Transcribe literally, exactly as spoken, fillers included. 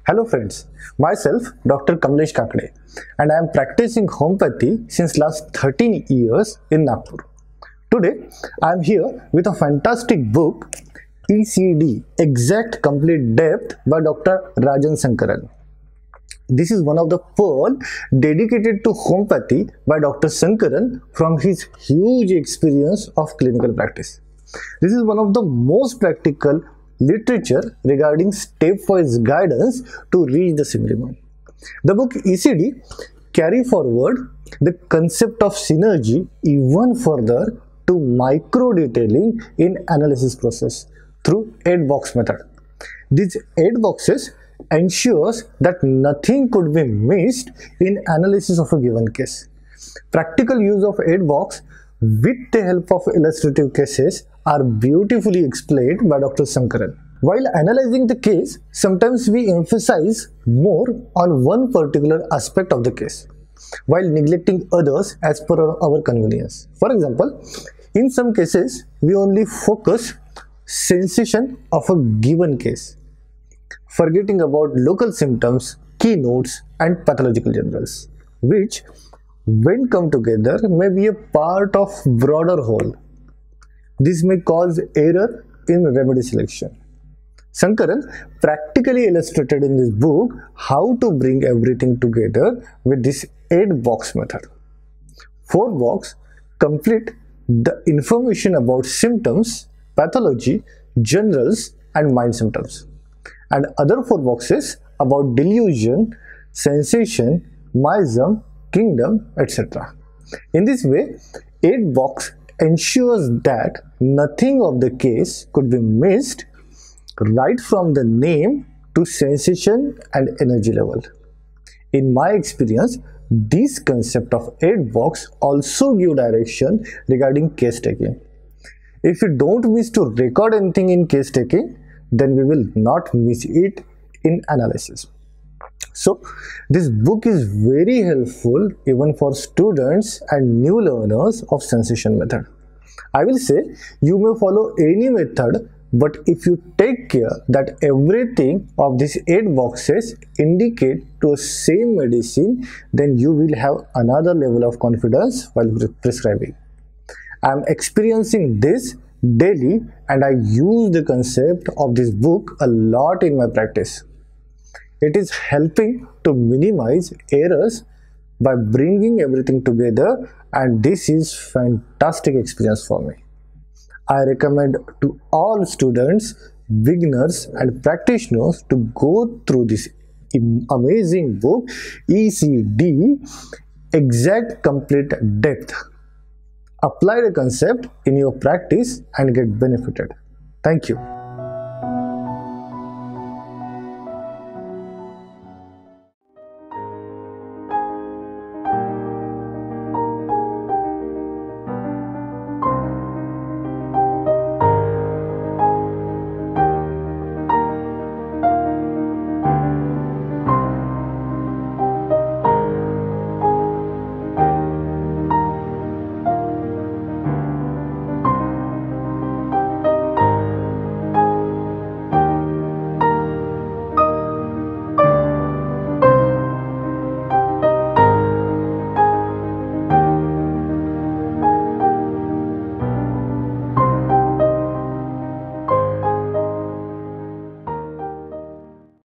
Hello friends, myself Doctor Kamlesh Kakade and I am practicing homeopathy since last thirteen years in Nagpur. Today I am here with a fantastic book E C D Exact Complete Depth by Doctor Rajan Sankaran. This is one of the pearl dedicated to homeopathy by Doctor Sankaran from his huge experience of clinical practice. This is one of the most practical literature regarding stepwise guidance to reach the sublime. The book E C D carry forward the concept of synergy even further to micro detailing in analysis process through eight box method. These eight boxes ensures that nothing could be missed in analysis of a given case. Practical use of eight box with the help of illustrative cases are beautifully explained by Doctor Sankaran. While analyzing the case, sometimes we emphasize more on one particular aspect of the case, while neglecting others as per our convenience. For example, in some cases, we only focus sensation of a given case, forgetting about local symptoms, keynotes, and pathological generals, which, when come together, may be a part of broader whole. This may cause error in remedy selection. Sankaran practically illustrated in this book how to bring everything together with this eight box method. Four box complete the information about symptoms, pathology, generals, and mind symptoms, and other four boxes about delusion, sensation, miasm, kingdom, et cetera. In this way, eight box ensures that nothing of the case could be missed, right from the name to sensation and energy level. In my experience, this concept of eight box also give direction regarding case taking. If you don't miss to record anything in case taking, then we will not miss it in analysis. So this book is very helpful even for students and new learners of sensation method. I will say you may follow any method, but if you take care that everything of these eight boxes indicate to a same medicine, then you will have another level of confidence while prescribing. I am experiencing this daily and I use the concept of this book a lot in my practice. It is helping to minimize errors by bringing everything together, and this is fantastic experience for me. I recommend to all students, beginners and practitioners to go through this amazing book E C D Exact Complete Depth. Apply the concept in your practice and get benefited. Thank you.